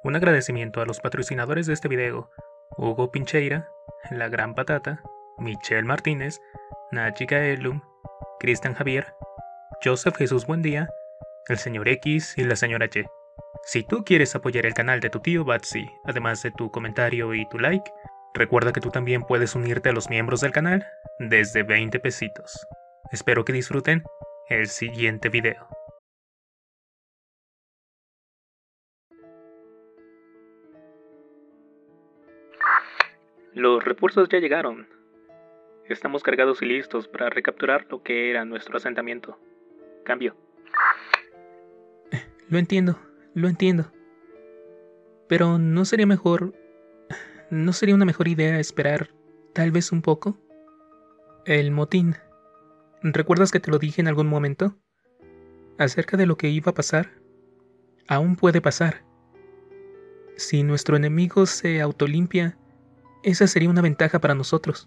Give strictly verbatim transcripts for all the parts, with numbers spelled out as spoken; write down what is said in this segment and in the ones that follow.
Un agradecimiento a los patrocinadores de este video: Hugo Pincheira, La Gran Patata, Michelle Martínez, Nachi Gaelum, Cristian Javier, Joseph Jesús Buendía, el señor X y la señora Y. Si tú quieres apoyar el canal de tu tío Batsy, además de tu comentario y tu like, recuerda que tú también puedes unirte a los miembros del canal desde veinte pesitos. Espero que disfruten el siguiente video. Los refuerzos ya llegaron. Estamos cargados y listos para recapturar lo que era nuestro asentamiento. Cambio. Lo entiendo, lo entiendo. Pero ¿no sería mejor... ¿No sería una mejor idea esperar tal vez un poco? El motín. ¿Recuerdas que te lo dije en algún momento? Acerca de lo que iba a pasar. Aún puede pasar. Si nuestro enemigo se autolimpia, esa sería una ventaja para nosotros.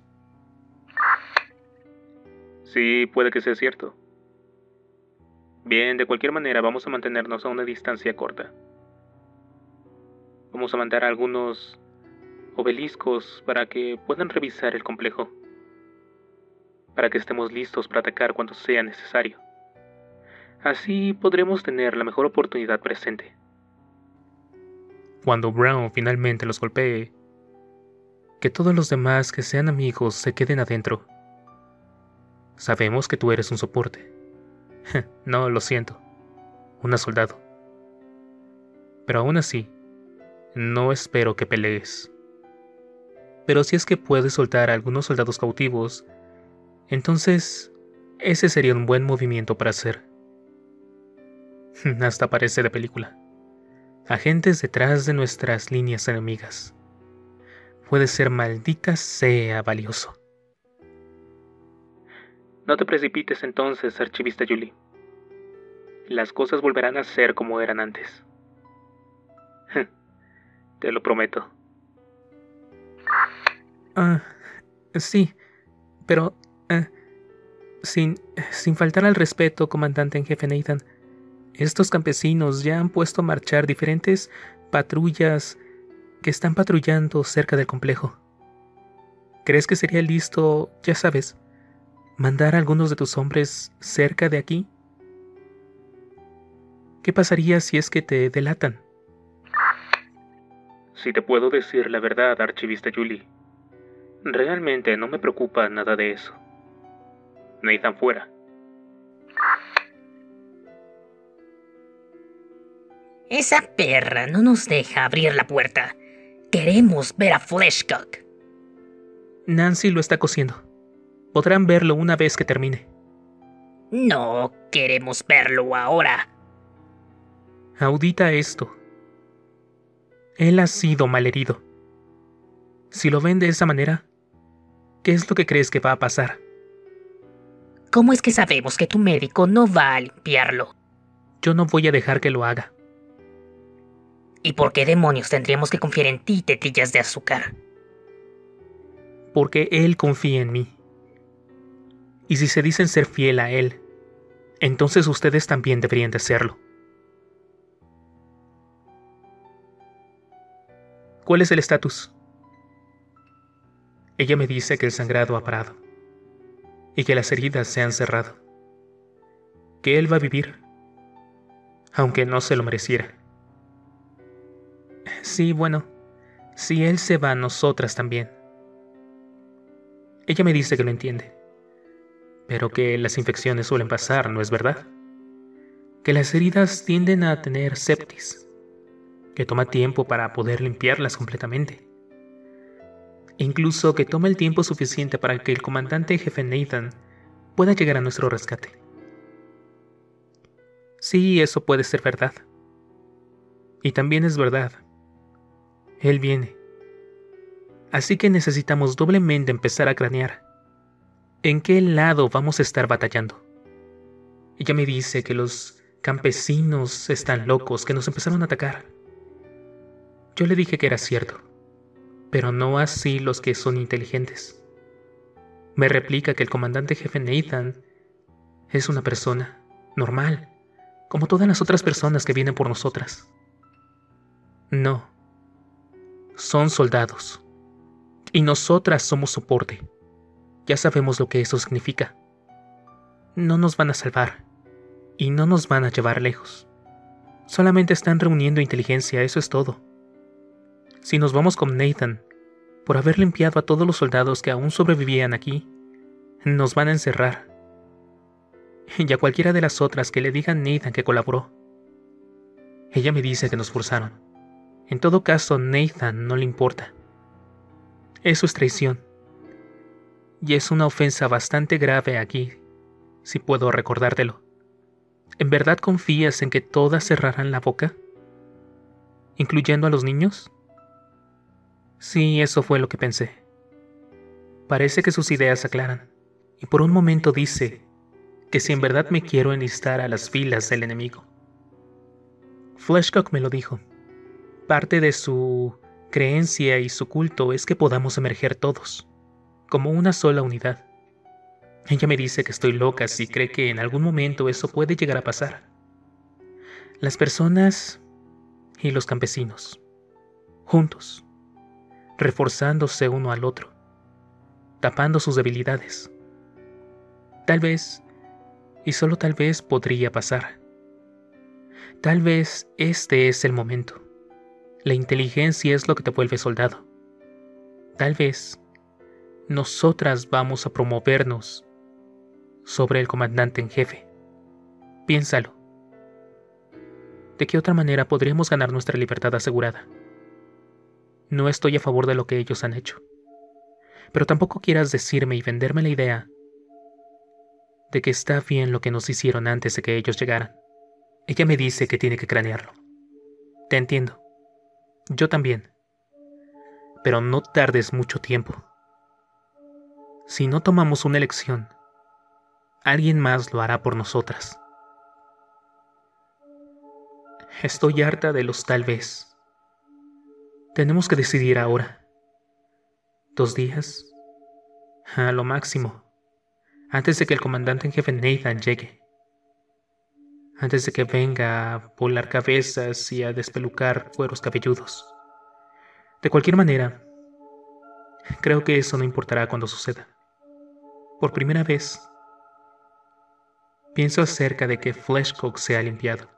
Sí, puede que sea cierto. Bien, de cualquier manera vamos a mantenernos a una distancia corta. Vamos a mandar algunos obeliscos para que puedan revisar el complejo, para que estemos listos para atacar cuando sea necesario. Así podremos tener la mejor oportunidad presente. Cuando Brown finalmente los golpee, que todos los demás que sean amigos se queden adentro. Sabemos que tú eres un soporte. No, lo siento. Una soldado. Pero aún así, no espero que pelees. Pero si es que puedes soltar a algunos soldados cautivos, entonces ese sería un buen movimiento para hacer. Hasta parece de película. Agentes detrás de nuestras líneas enemigas. Puede ser maldita sea valioso. No te precipites entonces, archivista Julie. Las cosas volverán a ser como eran antes. Te lo prometo. Ah, sí, pero... Uh, sin, sin faltar al respeto, comandante en jefe Nathan, estos campesinos ya han puesto a marchar diferentes patrullas que están patrullando cerca del complejo. ¿Crees que sería listo, ya sabes, mandar a algunos de tus hombres cerca de aquí? ¿Qué pasaría si es que te delatan? Si te puedo decir la verdad, archivista Julie, realmente no me preocupa nada de eso. Nathan fuera. Esa perra no nos deja abrir la puerta. Queremos ver a Fleshcock. Nancy lo está cosiendo. Podrán verlo una vez que termine. No queremos verlo ahora. Audita esto. Él ha sido malherido. Si lo ven de esa manera, ¿qué es lo que crees que va a pasar? ¿Cómo es que sabemos que tu médico no va a limpiarlo? Yo no voy a dejar que lo haga. ¿Y por qué demonios tendríamos que confiar en ti, tetillas de azúcar? Porque él confía en mí. Y si se dicen ser fiel a él, entonces ustedes también deberían de serlo. ¿Cuál es el estatus? Ella me dice que el sangrado ha parado y que las heridas se han cerrado. Que él va a vivir, aunque no se lo mereciera. Sí, bueno, si él se va, nosotras también. Ella me dice que lo entiende, pero que las infecciones suelen pasar, ¿no es verdad? Que las heridas tienden a tener septis, que toma tiempo para poder limpiarlas completamente. Incluso que toma el tiempo suficiente para que el comandante jefe Nathan pueda llegar a nuestro rescate. Sí, eso puede ser verdad. Y también es verdad. Él viene. Así que necesitamos doblemente empezar a cranear. ¿En qué lado vamos a estar batallando? Ella me dice que los campesinos están locos, que nos empezaron a atacar. Yo le dije que era cierto, pero no así los que son inteligentes. Me replica que el comandante jefe Nathan es una persona normal, como todas las otras personas que vienen por nosotras. No. Son soldados. Y nosotras somos soporte. Ya sabemos lo que eso significa. No nos van a salvar. Y no nos van a llevar lejos. Solamente están reuniendo inteligencia, eso es todo. Si nos vamos con Nathan, por haber limpiado a todos los soldados que aún sobrevivían aquí, nos van a encerrar. Y a cualquiera de las otras que le digan a Nathan que colaboró. Ella me dice que nos forzaron. En todo caso, Nathan no le importa. Eso es traición. Y es una ofensa bastante grave aquí, si puedo recordártelo. ¿En verdad confías en que todas cerrarán la boca? ¿Incluyendo a los niños? Sí, eso fue lo que pensé. Parece que sus ideas se aclaran, y por un momento dice que si en verdad me quiero enlistar a las filas del enemigo. Fleshcock me lo dijo. Parte de su creencia y su culto es que podamos emerger todos, como una sola unidad. Ella me dice que estoy loca si cree que en algún momento eso puede llegar a pasar. Las personas y los campesinos, juntos, reforzándose uno al otro, tapando sus debilidades. Tal vez, y solo tal vez podría pasar. Tal vez este es el momento. La inteligencia es lo que te vuelve soldado. Tal vez nosotras vamos a promovernos sobre el comandante en jefe. Piénsalo. ¿De qué otra manera podríamos ganar nuestra libertad asegurada? No estoy a favor de lo que ellos han hecho. Pero tampoco quieras decirme y venderme la idea de que está bien lo que nos hicieron antes de que ellos llegaran. Ella me dice que tiene que cranearlo. Te entiendo. Yo también. Pero no tardes mucho tiempo. Si no tomamos una elección, alguien más lo hará por nosotras. Estoy harta de los tal vez. Tenemos que decidir ahora. Dos días, a lo máximo, antes de que el comandante en jefe Nathan llegue. Antes de que venga a volar cabezas y a despelucar cueros cabelludos. De cualquier manera, creo que eso no importará cuando suceda. Por primera vez, pienso acerca de que Fleshcock se ha limpiado.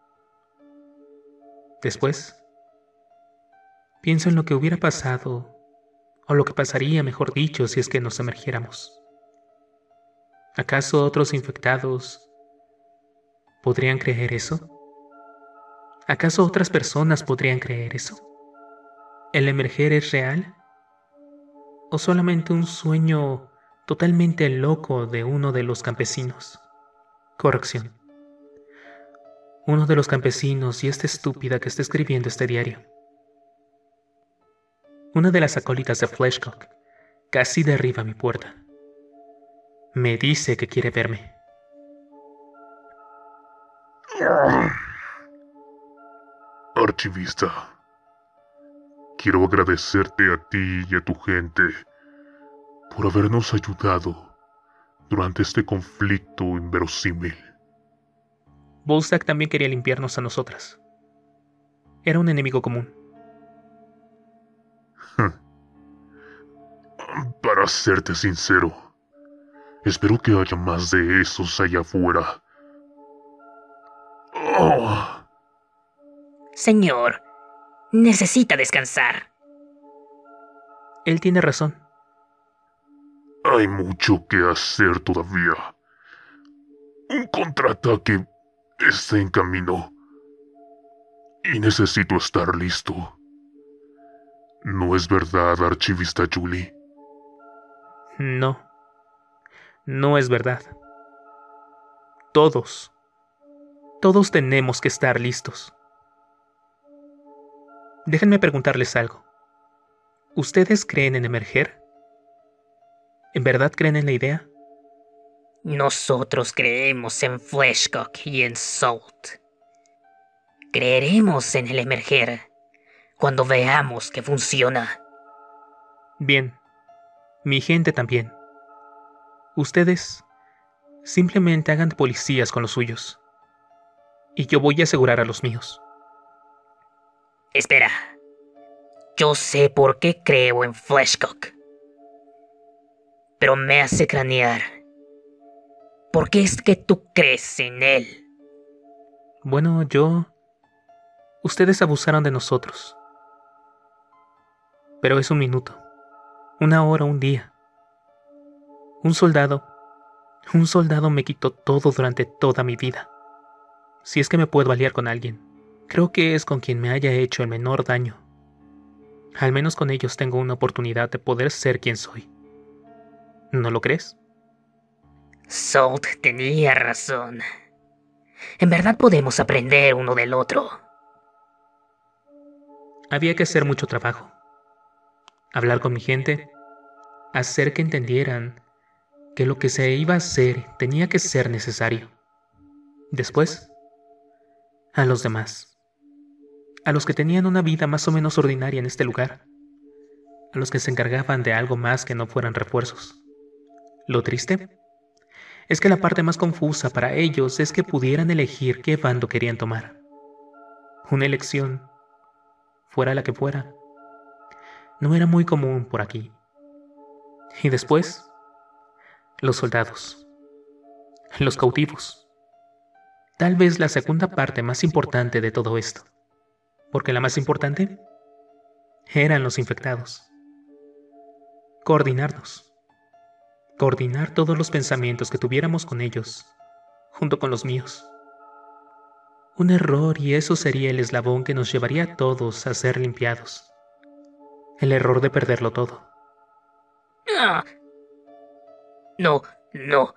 Después, pienso en lo que hubiera pasado, o lo que pasaría, mejor dicho, si es que nos emergiéramos. ¿Acaso otros infectados podrían creer eso? ¿Acaso otras personas podrían creer eso? ¿El emerger es real? ¿O solamente un sueño totalmente loco de uno de los campesinos? Corrección. Uno de los campesinos y esta estúpida que está escribiendo este diario. Una de las acólitas de Fleshcock casi derriba mi puerta. Me dice que quiere verme. Archivista, quiero agradecerte a ti y a tu gente por habernos ayudado durante este conflicto inverosímil. Volstagg también quería limpiarnos a nosotras. Era un enemigo común. Para serte sincero, espero que haya más de esos allá afuera. Oh. Señor, necesita descansar. Él tiene razón. Hay mucho que hacer todavía. Un contraataque está en camino. Y necesito estar listo. ¿No es verdad, archivista Julie? No. No es verdad. Todos. Todos tenemos que estar listos. Déjenme preguntarles algo. ¿Ustedes creen en emerger? ¿En verdad creen en la idea? Nosotros creemos en Fleshcock y en Salt. Creeremos en el emerger cuando veamos que funciona. Bien. Mi gente también. Ustedes simplemente hagan de policías con los suyos. Y yo voy a asegurar a los míos. Espera. Yo sé por qué creo en Fleshcock. Pero me hace cranear. ¿Por qué es que tú crees en él? Bueno, yo... Ustedes abusaron de nosotros. Pero es un minuto, una hora, un día. Un soldado, un soldado me quitó todo durante toda mi vida. Si es que me puedo aliar con alguien, creo que es con quien me haya hecho el menor daño. Al menos con ellos tengo una oportunidad de poder ser quien soy. ¿No lo crees? Salt tenía razón. En verdad podemos aprender uno del otro. Había que hacer mucho trabajo. Hablar con mi gente, hacer que entendieran que lo que se iba a hacer tenía que ser necesario. Después, a los demás. A los que tenían una vida más o menos ordinaria en este lugar. A los que se encargaban de algo más que no fueran refuerzos. Lo triste es que la parte más confusa para ellos es que pudieran elegir qué bando querían tomar. Una elección, fuera la que fuera, no era muy común por aquí. Y después, los soldados, los cautivos. Tal vez la segunda parte más importante de todo esto, porque la más importante eran los infectados. Coordinarnos. Coordinar todos los pensamientos que tuviéramos con ellos, junto con los míos. Un error y eso sería el eslabón que nos llevaría a todos a ser limpiados. El error de perderlo todo. Ah. No, no.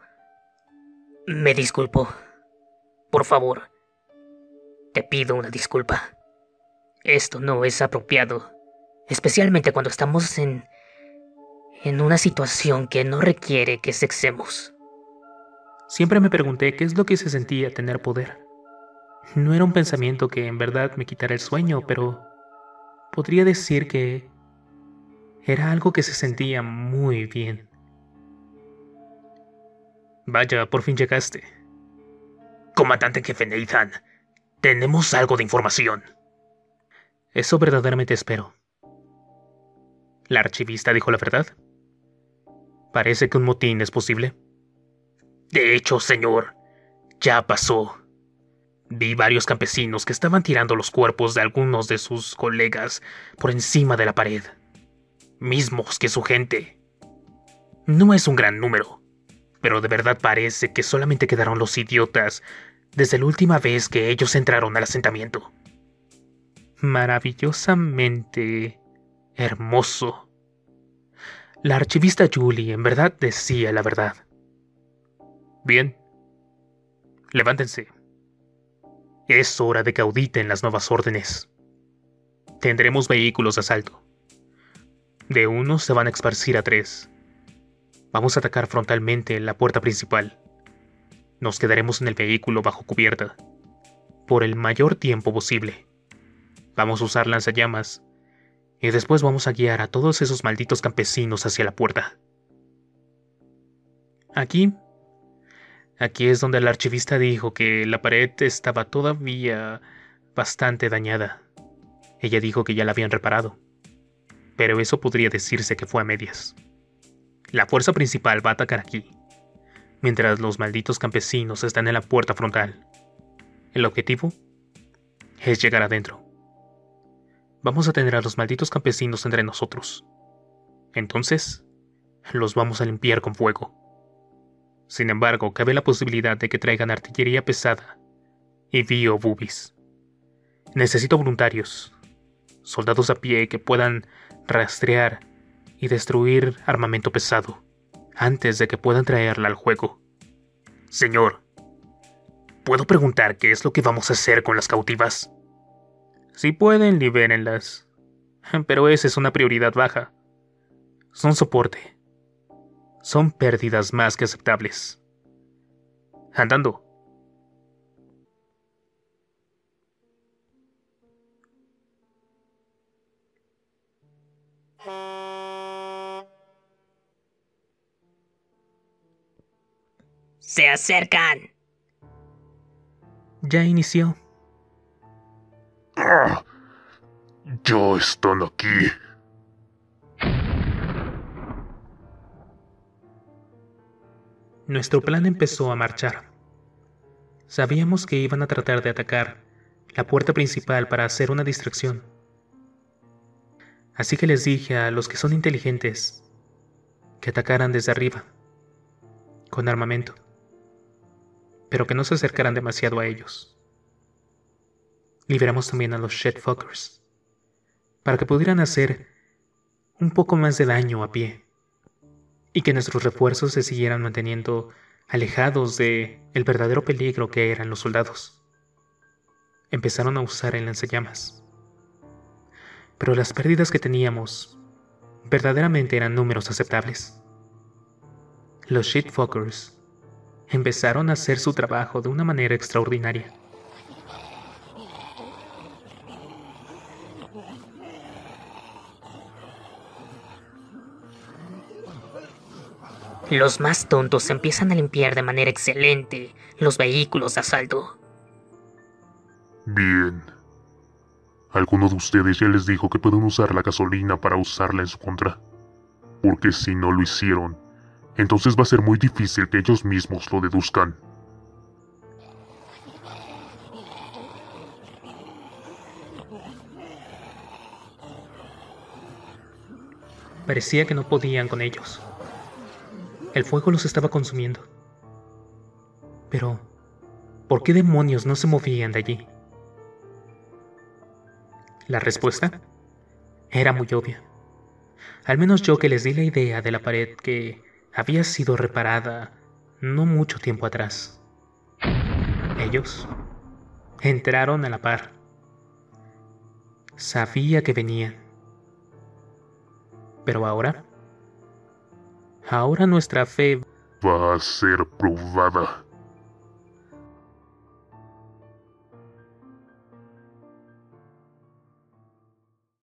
Me disculpo. Por favor. Te pido una disculpa. Esto no es apropiado. Especialmente cuando estamos en... en una situación que no requiere que sexemos. Siempre me pregunté qué es lo que se sentía tener poder. No era un pensamiento que en verdad me quitara el sueño, pero podría decir que era algo que se sentía muy bien. Vaya, por fin llegaste. Comandante jefe Nathan, tenemos algo de información. Eso verdaderamente espero. ¿La archivista dijo la verdad? ¿Parece que un motín es posible? De hecho, señor, ya pasó. Vi varios campesinos que estaban tirando los cuerpos de algunos de sus colegas por encima de la pared. Mismos que su gente. No es un gran número, pero de verdad parece que solamente quedaron los idiotas desde la última vez que ellos entraron al asentamiento. Maravillosamente hermoso. La archivista Julie en verdad decía la verdad. Bien. Levántense. Es hora de que auditen las nuevas órdenes. Tendremos vehículos de asalto. De uno se van a esparcir a tres. Vamos a atacar frontalmente en la puerta principal. Nos quedaremos en el vehículo bajo cubierta, por el mayor tiempo posible. Vamos a usar lanzallamas, y después vamos a guiar a todos esos malditos campesinos hacia la puerta. Aquí, aquí es donde la archivista dijo que la pared estaba todavía bastante dañada. Ella dijo que ya la habían reparado, pero eso podría decirse que fue a medias. La fuerza principal va a atacar aquí, mientras los malditos campesinos están en la puerta frontal. El objetivo es llegar adentro. Vamos a tener a los malditos campesinos entre nosotros. Entonces, los vamos a limpiar con fuego. Sin embargo, cabe la posibilidad de que traigan artillería pesada y bio-boobies. Necesito voluntarios, soldados a pie que puedan rastrear y destruir armamento pesado antes de que puedan traerla al juego. Señor, ¿puedo preguntar qué es lo que vamos a hacer con las cautivas? Si pueden, libérenlas. Pero esa es una prioridad baja. Son soporte. Son pérdidas más que aceptables. Andando. ¡Se acercan! Ya inició. ¡Ah! Ya están aquí. Nuestro plan empezó a marchar. Sabíamos que iban a tratar de atacar la puerta principal para hacer una distracción. Así que les dije a los que son inteligentes que atacaran desde arriba, con armamento, pero que no se acercaran demasiado a ellos. Liberamos también a los shitfuckers, para que pudieran hacer un poco más de daño a pie, y que nuestros refuerzos se siguieran manteniendo alejados de el verdadero peligro que eran los soldados. Empezaron a usar el lanzallamas, pero las pérdidas que teníamos verdaderamente eran números aceptables. Los shitfuckers empezaron a hacer su trabajo de una manera extraordinaria. Los más tontos empiezan a limpiar de manera excelente los vehículos de asalto. Bien. Alguno de ustedes ya les dijo que pueden usar la gasolina para usarla en su contra. Porque si no lo hicieron, entonces va a ser muy difícil que ellos mismos lo deduzcan. Parecía que no podían con ellos. El fuego los estaba consumiendo. Pero, ¿por qué demonios no se movían de allí? La respuesta era muy obvia. Al menos yo, que les di la idea de la pared que había sido reparada no mucho tiempo atrás. Ellos entraron a la par. Sabía que venían. Pero ahora... Ahora nuestra fe Va a ser probada.